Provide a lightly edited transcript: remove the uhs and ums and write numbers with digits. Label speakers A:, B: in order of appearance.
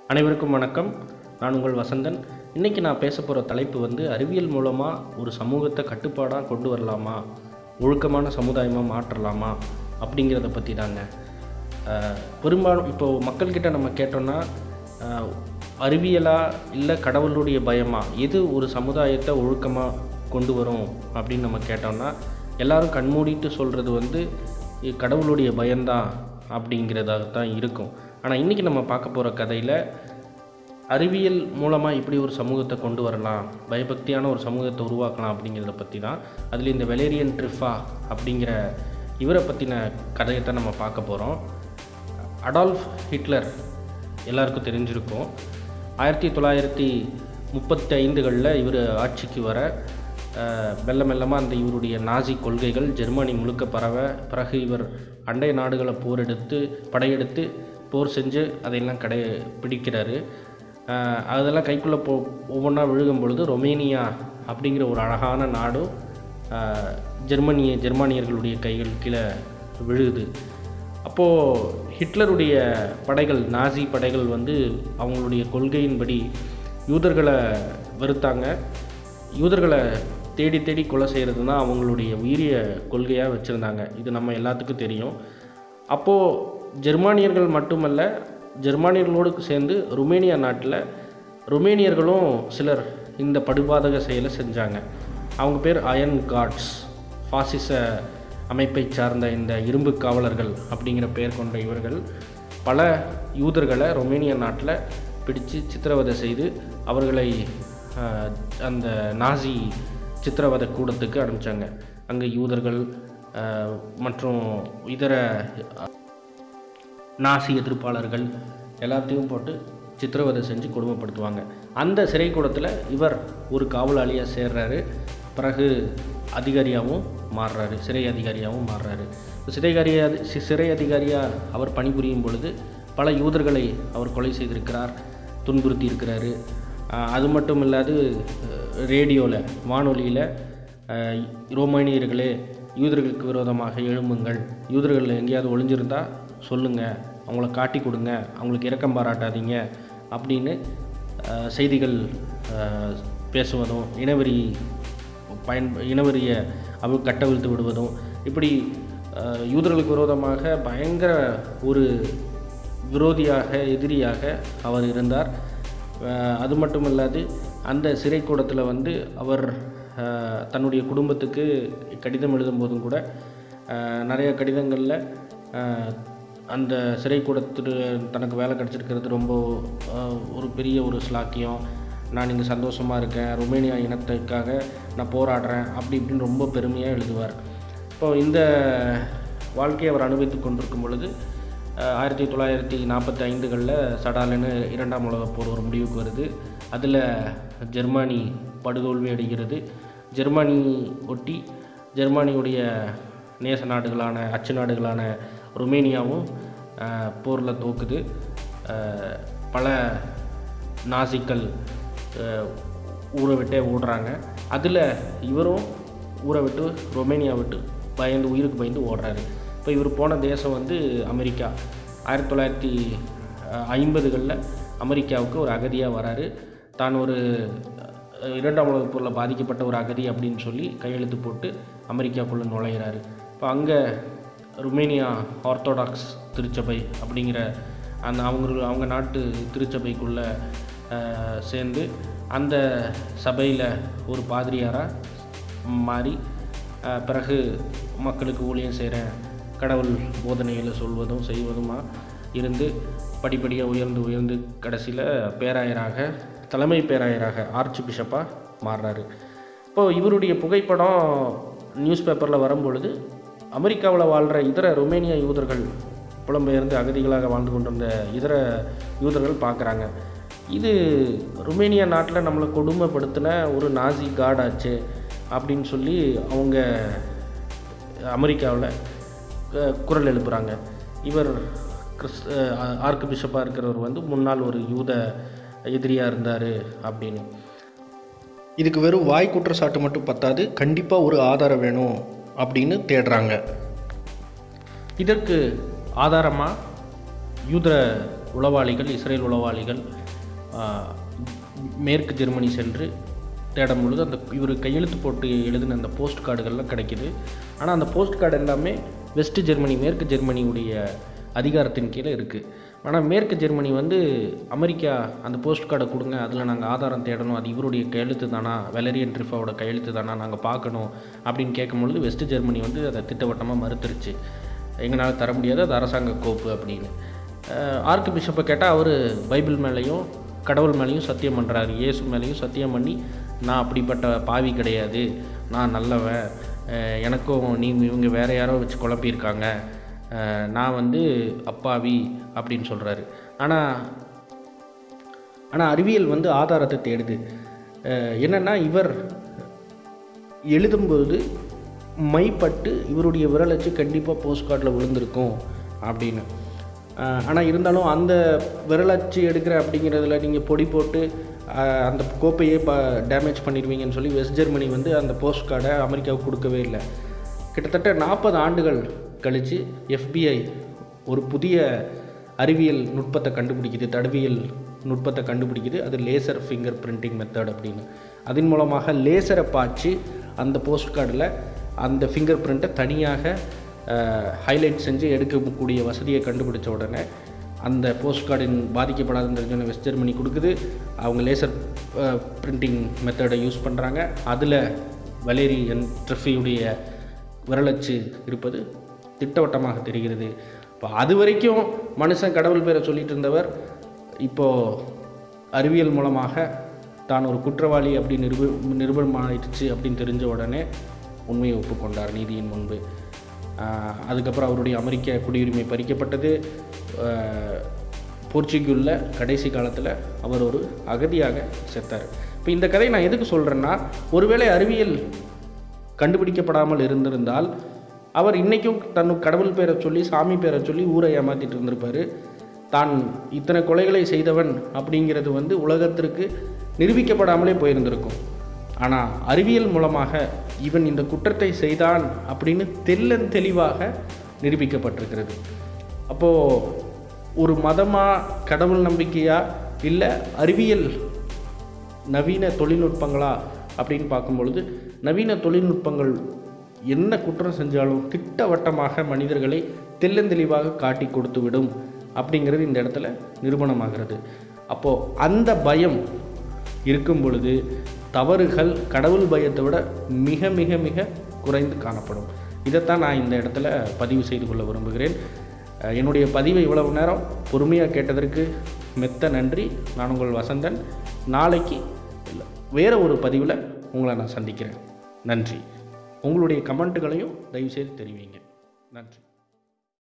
A: அனைவருக்கும் வணக்கம். நான் உங்கள் வசந்தன். இன்றைக்கி நான் பேச போகிற தலைப்பு அறிவியல் மூலமாக ஒரு சமூகத்தை கட்டுப்பாடாக கொண்டு வரலாமா, ஒழுக்கமான சமுதாயமாக மாற்றலாமா அப்படிங்கிறத பற்றி தாங்க. பெரும்பாலும் இப்போது மக்கள்கிட்ட நம்ம கேட்டோன்னா, அறிவியலா இல்லை கடவுளுடைய பயமா, எது ஒரு சமுதாயத்தை ஒழுக்கமாக கொண்டு வரும் அப்படின்னு நம்ம கேட்டோம்னா, எல்லோரும் கண்மூடிட்டு சொல்கிறது கடவுளுடைய பயம்தான் அப்படிங்கிறதாக தான் இருக்கும். ஆனால் இன்றைக்கி நம்ம பார்க்க போகிற கதையில் அறிவியல் மூலமாக இப்படி ஒரு சமூகத்தை கொண்டு வரலாம், பயபக்தியான ஒரு சமூகத்தை உருவாக்கலாம் அப்படிங்கிறத பற்றி தான். அதில் இந்த வெலேரியன் ட்ரிஃபா அப்படிங்கிற இவரை பற்றின கதையை தான் நம்ம பார்க்க போகிறோம். அடால்ஃப் ஹிட்லர் எல்லாருக்கும் தெரிஞ்சிருக்கும். 1935களில் இவர் ஆட்சிக்கு வர மெல்ல மெல்லமாக அந்த இவருடைய நாசி கொள்கைகள் ஜெர்மனி முழுக்க பரவ, பிறகு இவர் அண்டை நாடுகளை படையெடுத்து போர் செஞ்சு அதையெல்லாம் பிடிக்கிறாரு. அதெல்லாம் கைக்குள்ளே ஒவ்வொன்றா விழுகும் பொழுது ரொமேனியா அப்படிங்கிற ஒரு அழகான நாடும் ஜெர்மானியர்களுடைய கைகள் கீழே விழுகுது. அப்போது ஹிட்லருடைய படைகள், நாசி படைகள் அவங்களுடைய கொள்கையின்படி யூதர்களை வெறுத்தாங்க. யூதர்களை தேடி தேடி கொலை செய்கிறது தான் அவங்களுடைய உயிரிய கொள்கையாக வச்சுருந்தாங்க. இது நம்ம எல்லாத்துக்கும் தெரியும். அப்போது ஜெர்மானியர்கள் மட்டுமல்ல, ஜெர்மானியர்களோடு சேர்ந்து ருமேனியா நாட்டில் ருமேனியர்களும் சிலர் இந்த படுபாதக செயலை செஞ்சாங்க. அவங்க பேர் அயன் கார்ட்ஸ், பாசிச அமைப்பை சார்ந்த இந்த இரும்பு காவலர்கள் அப்படிங்கிற பெயர் கொண்ட இவர்கள் பல யூதர்களை ருமேனியா நாட்டில் பிடித்து சித்திரவதை செய்து அவர்களை அந்த நாசி சித்திரவதை கூடத்துக்கு அனுப்பிச்சாங்க. அங்கே யூதர்கள் மற்றும் இதர நாசி எதிர்ப்பாளர்கள் எல்லாத்தையும் போட்டு சித்திரவதை செஞ்சு கொடுமைப்படுத்துவாங்க. அந்த சிறை கூடத்தில் இவர் ஒரு காவலாளியாக சேர்றாரு. பிறகு அதிகாரியாகவும் மாறுறாரு, சிறை அதிகாரியாகவும் மாறுறாரு. சிறை அதிகாரியாக அவர் பணிபுரியும் பொழுது பல யூதர்களை அவர் கொலை செய்திருக்கிறார், துன்புறுத்தி இருக்கிறாரு. அது மட்டும் இல்லாது ரேடியோவில், வானொலியில் ரோமானியர்களே யூதர்களுக்கு விரோதமாக எழும்புங்கள், யூதர்கள் எங்கேயாவது ஒளிஞ்சிருந்தால் சொல்லுங்கள், அவங்கள காட்டி கொடுங்க, அவங்களுக்கு இரக்கம் பாராட்டாதீங்க அப்படின்னு செய்திகள் பேசுவதும், இனவெறியை கட்டவிழ்த்து விடுவதும், இப்படி யூதர்களுக்கு விரோதமாக பயங்கர ஒரு விரோதியாக, எதிரியாக அவர் இருந்தார். அது மட்டும் இல்லாது அந்த சிறை கூடத்தில் அவர் தன்னுடைய குடும்பத்துக்கு கடிதம் எழுதும்போதும் கூட நிறைய கடிதங்களில் அந்த சிறை கூடத்துக்கு தனக்கு வேலை கிடச்சிருக்கிறது ரொம்ப ஒரு பெரிய ஒரு ஸ்லாக்கியம், நான் இங்கே சந்தோஷமாக இருக்கேன், ருமேனியா இனத்துக்காக நான் போராடுறேன் அப்படி இப்படின்னு ரொம்ப பெருமையாக எழுதுவார். இப்போது இந்த வாழ்க்கையை அவர் அனுபவித்து கொண்டிருக்கும் பொழுது 1945களில் சடாலன்னு 2ஆம் உலகப் போர் ஒரு முடிவுக்கு வருது. அதில் ஜெர்மனி படுதோல்வி அடைகிறது. ஜெர்மனி ஒட்டி ஜெர்மனியுடைய நேச நாடுகளான, அச்சு நாடுகளான ருமேனியாவும் போரில் தோக்குது. பல நாசிக்கள் ஊரை விட்டே ஓடுறாங்க. அதில் இவரும் ஊரை விட்டு, ருமேனியா விட்டு உயிருக்கு பயந்து ஓடுறாரு. இப்போ இவர் போன தேசம் அமெரிக்கா. 1950களில் அமெரிக்காவுக்கு ஒரு அகதியாக வராரு. தான் ஒரு 2ஆம் உலகப் போரில் பாதிக்கப்பட்ட ஒரு அகதி அப்படின்னு சொல்லி கையெழுத்து போட்டு அமெரிக்காவுக்குள்ளே நுழையிறாரு. இப்போ அங்கே ருமேனியா ஆர்த்தோடாக்ஸ் திருச்சபை அப்படிங்கிற அவங்க நாட்டு திருச்சபைக்குள்ளே சேர்ந்து அந்த சபையில் ஒரு பாதிரியாராக மாறி, பிறகு மக்களுக்கு ஊழியம் செய்கிறேன், கடவுள் போதனைகளை சொல்வதும் செய்வதுமா இருந்து படிப்படியாக உயர்ந்து கடைசியில் தலைமை பேராயராக ஆர்ச் பிஷப்பாக மாறுறாரு. இப்போது இவருடைய புகைப்படம் நியூஸ் பேப்பரில் வரும்பொழுது அமெரிக்காவில் வாழ்கிற இதர ருமேனியா யூதர்கள், புலம்பெயர்ந்து அகதிகளாக வாழ்ந்து கொண்டிருந்த இதர யூதர்கள் பார்க்குறாங்க, இது ருமேனியா நாட்டில் நம்மளை கொடுமைப்படுத்தின ஒரு நாசி காடாச்சு அப்படின்னு சொல்லி அவங்க அமெரிக்காவில் குரல் எழுப்புகிறாங்க. இவர் ஆர்க் பிஷப்பாக இருக்கிறவர் முன்னாள் ஒரு யூத எதிரியாக இருந்தார் அப்படின்னு. இதுக்கு வெறும் வாய் குற்றச்சாட்டு மட்டும் பத்தாது, கண்டிப்பாக ஒரு ஆதாரம் வேணும் அப்படின்னு தேடுறாங்க. இதற்கு ஆதாரமாக யூத உளவாளிகள், இஸ்ரேல் உளவாளிகள் மேற்கு ஜெர்மனி சென்று தேடும் பொழுது அந்த இவர் கையெழுத்து போட்டு எழுதின அந்த போஸ்ட் கார்டுகள்லாம் கிடைக்கிது. ஆனால் அந்த போஸ்ட் கார்டு எல்லாமே வெஸ்ட் ஜெர்மனி, மேற்கு ஜெர்மனியுடைய அதிகாரத்தின் கீழே இருக்குது. ஆனால் மேற்கு ஜெர்மனி வந்து அமெரிக்கா அந்த போஸ்ட் கார்டை கொடுங்க, அதில் நாங்கள் ஆதாரம் தேடணும், அது இவருடைய கையெழுத்து தானா, வெலரியன் ட்ரிஃபாவோட கையெழுத்து தானா, நாங்கள் பார்க்கணும் அப்படின்னு கேட்கும்பொழுது வெஸ்ட் ஜெர்மனி வந்து அதை திட்டவட்டமாக மறுத்துருச்சு. எங்களால் தர முடியாது, அது அரசாங்க கோப்பு அப்படின்னு. ஆர்க் பிஷப்பை கேட்டால் அவர் பைபிள் மேலேயும் கடவுள் மேலேயும் சத்தியம் பண்ணுறாரு, இயேசு மேலேயும் சத்தியம் பண்ணி, நான் அப்படிப்பட்ட பாவி கிடையாது, நான் நல்லவன், எனக்கும் இவங்க வேறு யாரோ வச்சு குழப்பியிருக்காங்க, நான் வந்து அப்பாவி அப்படின்னு சொல்கிறாரு. ஆனால் அறிவியல் வந்து ஆதாரத்தை தேடுது. என்னென்னா இவர் எழுதும்போது மைப்பட்டு இவருடைய விரலச்சு கண்டிப்பாக போஸ்ட் கார்டில் விழுந்திருக்கும் அப்படின்னு. ஆனால் இருந்தாலும் அந்த விரலச்சு எடுக்கிற அப்படிங்கிறதுல நீங்கள் பொடி போட்டு அந்த கோப்பையே டேமேஜ் பண்ணிடுவீங்கன்னு சொல்லி வெஸ்ட் ஜெர்மனி வந்து அந்த போஸ்ட் கார்டை அமெரிக்காவுக்கு கொடுக்கவே இல்லை. கிட்டத்தட்ட 40 ஆண்டுகள் கழித்து FBI ஒரு புதிய அறிவியல் நுட்பத்தை கண்டுபிடிக்குது, தடவியல் நுட்பத்தை கண்டுபிடிக்குது. அது லேசர் ஃபிங்கர் பிரிண்டிங் மெத்தட் அப்படின்னு. அதன் மூலமாக லேசரை பாய்ச்சி அந்த போஸ்ட் கார்டில் அந்த ஃபிங்கர் பிரிண்ட்டை தனியாக ஹைலைட் செஞ்சு எடுக்கக்கூடிய வசதியை கண்டுபிடிச்ச உடனே அந்த போஸ்ட் கார்டின் பாதிக்கப்படாதுன்னு தெரிஞ்ச வெஸ்ட் ஜெர்மனி கொடுக்குது. அவங்க லேசர் பிரிண்டிங் மெத்தடை யூஸ் பண்ணுறாங்க. அதில் வெலரியன் ட்ரிஃபாவுடைய விரலச்சு இருப்பது திட்டவட்டமாக தெரிகிறது. இப்போ அது வரைக்கும் மனுஷன் கடவுள் பேரை சொல்லிட்டு இருந்தவர் இப்போது அறிவியல் மூலமாக தான் ஒரு குற்றவாளி அப்படி நிரூபணமாயிடுச்சு அப்படின்னு தெரிஞ்ச உடனே உண்மையை ஒப்புக்கொண்டார் நீதியின் முன்பு. அதுக்கப்புறம் அவருடைய அமெரிக்க குடியுரிமை பறிக்கப்பட்டது. போர்ச்சுகலில் கடைசி காலத்தில் அவர் ஒரு அகதியாக செத்தார். இப்போ இந்த கதையை நான் எதுக்கு சொல்கிறேன்னா, ஒருவேளை அறிவியல் கண்டுபிடிக்கப்படாமல் இருந்திருந்தால் அவர் இன்றைக்கும் கடவுள் பேரை சொல்லி சாமி பேரை சொல்லி ஊரை ஏமாற்றிட்டு இருந்திருப்பார். தான் இத்தனை கொலைகளை செய்தவன் அப்படிங்கிறது வந்து உலகத்திற்கு நிரூபிக்கப்படாமலே போயிருந்திருக்கும். ஆனால் அறிவியல் மூலமாக இவன் இந்த குற்றத்தை செய்தான் அப்படின்னு தெளிவாக நிரூபிக்கப்பட்டிருக்கிறது. அப்போது ஒரு மதமாக, கடவுள் நம்பிக்கையா, இல்லை அறிவியல் நவீன தொழில்நுட்பங்களா அப்படின்னு பார்க்கும்பொழுது, நவீன தொழில்நுட்பங்கள் என்ன குற்றம் செஞ்சாலும் திட்டவட்டமாக மனிதர்களை தெளிவாக காட்டி கொடுத்து விடும் அப்படிங்கிறது இந்த இடத்துல நிரூபணமாகிறது. அப்போது அந்த பயம் இருக்கும் பொழுது தவறுகள் கடவுள் பயத்தை விட மிக மிக மிக குறைந்து காணப்படும். இதைத்தான் நான் இந்த இடத்துல பதிவு செய்து கொள்ள விரும்புகிறேன். என்னுடைய பதிவை இவ்வளவு நேரம் பொறுமையாக கேட்டதற்கு மெத்த நன்றி. நான் உங்கள் வசந்தன். நாளைக்கு வேறு ஒரு பதிவில் உங்களை நான் சந்திக்கிறேன். நன்றி. உங்களுடைய கமெண்ட்டுகளையும் தயவுசெய்து தெரிவிங்க. நன்றி.